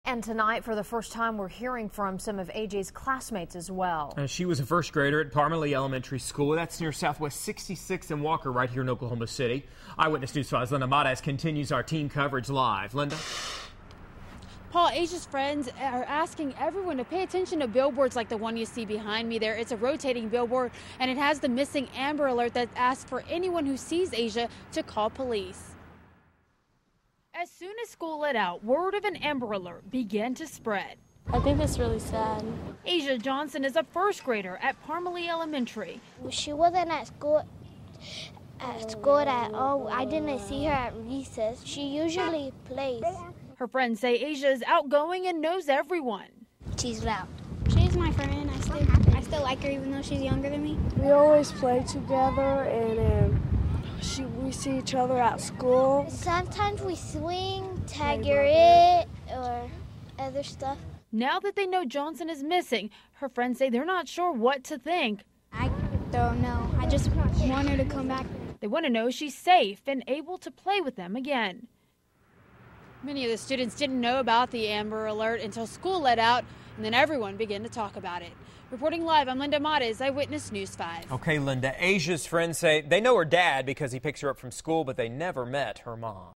And tonight, for the first time, we're hearing from some of AJ's classmates as well. She was a first grader at Parmalee Elementary School. That's near Southwest 66th and Walker, right here in Oklahoma City. Eyewitness News 5's Linda Mates continues our team coverage live. Linda? Paul, Asia's friends are asking everyone to pay attention to billboards like the one you see behind me there. It's a rotating billboard, and it has the missing Amber Alert that asks for anyone who sees Asia to call police. As soon as school let out, word of an Amber Alert began to spread. I think it's really sad. Asia Johnson is a first grader at Parmalee Elementary. She wasn't at school at all. I didn't see her at recess. She usually plays. Her friends say Asia is outgoing and knows everyone. She's loud. She's my friend. I still like her even though she's younger than me. We always play together, and we see each other at school. Sometimes we swing, tag your it, or other stuff. Now that they know Johnson is missing, her friends say they're not sure what to think. I don't know. I just want her to come back. They want to know she's safe and able to play with them again. Many of the students didn't know about the Amber Alert until school let out, and then everyone began to talk about it. Reporting live, I'm Linda Mates, Eyewitness News 5. Okay, Linda, Asia's friends say they know her dad because he picks her up from school, but they never met her mom.